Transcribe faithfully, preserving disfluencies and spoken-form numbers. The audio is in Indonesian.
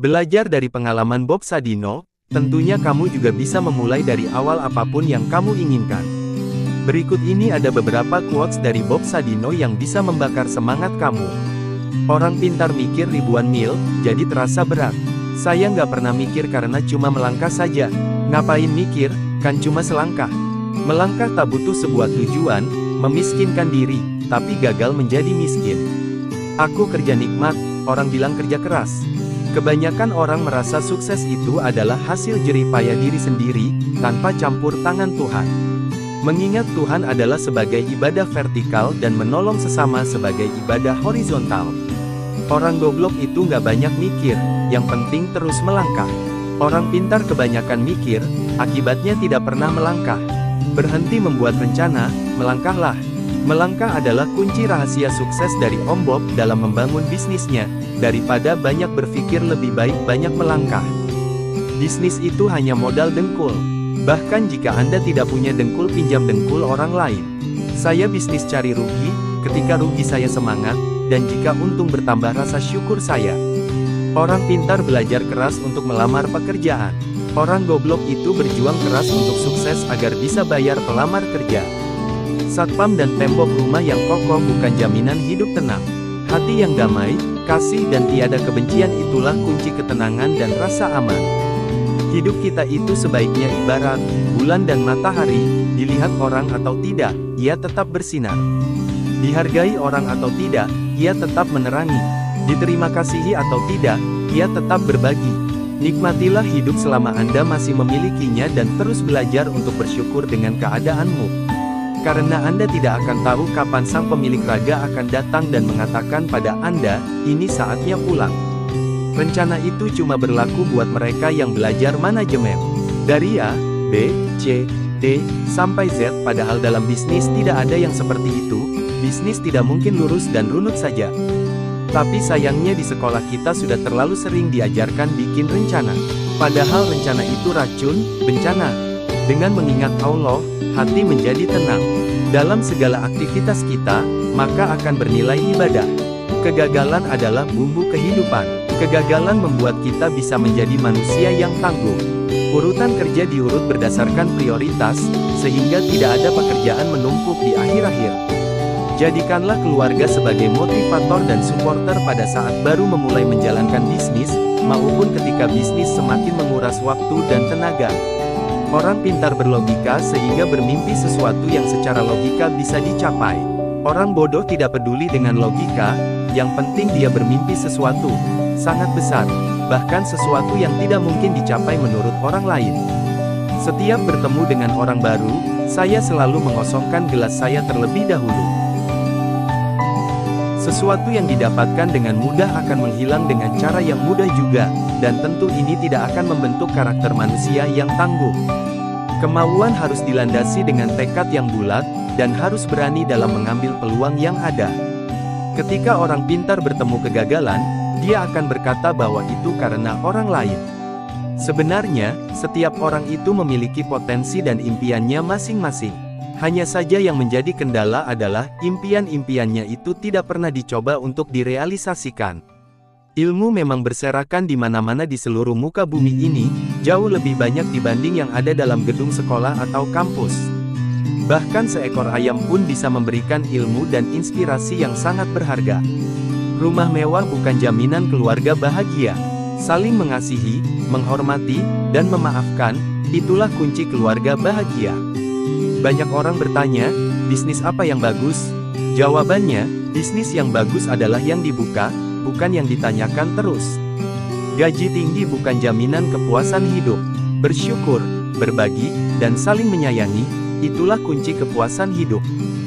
Belajar dari pengalaman Bob Sadino, tentunya kamu juga bisa memulai dari awal apapun yang kamu inginkan. Berikut ini ada beberapa quotes dari Bob Sadino yang bisa membakar semangat kamu. Orang pintar mikir ribuan mil, jadi terasa berat. Saya nggak pernah mikir karena cuma melangkah saja. Ngapain mikir, kan cuma selangkah. Melangkah tak butuh sebuah tujuan, memiskinkan diri, tapi gagal menjadi miskin. Aku kerja nikmat, orang bilang kerja keras. Kebanyakan orang merasa sukses itu adalah hasil jerih payah diri sendiri, tanpa campur tangan Tuhan. Mengingat Tuhan adalah sebagai ibadah vertikal dan menolong sesama sebagai ibadah horizontal. Orang goblok itu nggak banyak mikir, yang penting terus melangkah. Orang pintar kebanyakan mikir, akibatnya tidak pernah melangkah. Berhenti membuat rencana, melangkahlah. Melangkah adalah kunci rahasia sukses dari Om Bob dalam membangun bisnisnya. Daripada banyak berpikir, lebih baik banyak melangkah. Bisnis itu hanya modal dengkul. Bahkan jika Anda tidak punya dengkul, pinjam dengkul orang lain. Saya bisnis cari rugi, ketika rugi saya semangat, dan jika untung bertambah rasa syukur saya. Orang pintar belajar keras untuk melamar pekerjaan. Orang goblok itu berjuang keras untuk sukses agar bisa bayar pelamar kerja. Satpam dan tembok rumah yang kokoh bukan jaminan hidup tenang. Hati yang damai, kasih dan tiada kebencian itulah kunci ketenangan dan rasa aman. Hidup kita itu sebaiknya ibarat bulan dan matahari, dilihat orang atau tidak, ia tetap bersinar. Dihargai orang atau tidak, ia tetap menerangi. Diterima kasihi atau tidak, ia tetap berbagi. Nikmatilah hidup selama Anda masih memilikinya dan terus belajar untuk bersyukur dengan keadaanmu. Karena Anda tidak akan tahu kapan sang pemilik raga akan datang dan mengatakan pada Anda, ini saatnya pulang. Rencana itu cuma berlaku buat mereka yang belajar manajemen. Dari A, B, C, D, sampai Z, padahal dalam bisnis tidak ada yang seperti itu. Bisnis tidak mungkin lurus dan runut saja. Tapi sayangnya di sekolah kita sudah terlalu sering diajarkan bikin rencana. Padahal rencana itu racun, bencana. Dengan mengingat Allah, hati menjadi tenang. Dalam segala aktivitas kita, maka akan bernilai ibadah. Kegagalan adalah bumbu kehidupan. Kegagalan membuat kita bisa menjadi manusia yang tangguh. Urutan kerja diurut berdasarkan prioritas, sehingga tidak ada pekerjaan menumpuk di akhir-akhir. Jadikanlah keluarga sebagai motivator dan supporter pada saat baru memulai menjalankan bisnis, maupun ketika bisnis semakin menguras waktu dan tenaga. Orang pintar berlogika sehingga bermimpi sesuatu yang secara logika bisa dicapai. Orang bodoh tidak peduli dengan logika, yang penting dia bermimpi sesuatu sangat besar, bahkan sesuatu yang tidak mungkin dicapai menurut orang lain. Setiap bertemu dengan orang baru, saya selalu mengosongkan gelas saya terlebih dahulu. Sesuatu yang didapatkan dengan mudah akan menghilang dengan cara yang mudah juga, dan tentu ini tidak akan membentuk karakter manusia yang tangguh. Kemauan harus dilandasi dengan tekad yang bulat, dan harus berani dalam mengambil peluang yang ada. Ketika orang pintar bertemu kegagalan, dia akan berkata bahwa itu karena orang lain. Sebenarnya, setiap orang itu memiliki potensi dan impiannya masing-masing. Hanya saja yang menjadi kendala adalah, impian-impiannya itu tidak pernah dicoba untuk direalisasikan. Ilmu memang berserakan di mana-mana di seluruh muka bumi ini, jauh lebih banyak dibanding yang ada dalam gedung sekolah atau kampus. Bahkan seekor ayam pun bisa memberikan ilmu dan inspirasi yang sangat berharga. Rumah mewah bukan jaminan keluarga bahagia. Saling mengasihi, menghormati, dan memaafkan, itulah kunci keluarga bahagia. Banyak orang bertanya, bisnis apa yang bagus? Jawabannya, bisnis yang bagus adalah yang dibuka, bukan yang ditanyakan terus. Gaji tinggi bukan jaminan kepuasan hidup. Bersyukur, berbagi, dan saling menyayangi, itulah kunci kepuasan hidup.